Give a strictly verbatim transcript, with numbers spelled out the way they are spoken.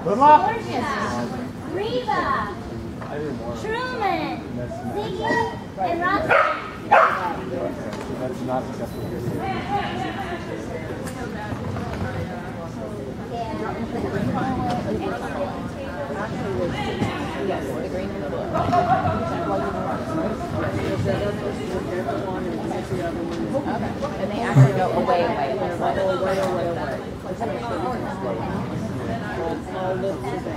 Reba, Truman, Ziggy, and Roxy. That's not acceptable. Yes, the green and the blue. Okay. And they actually go away, away, away, away, away, away.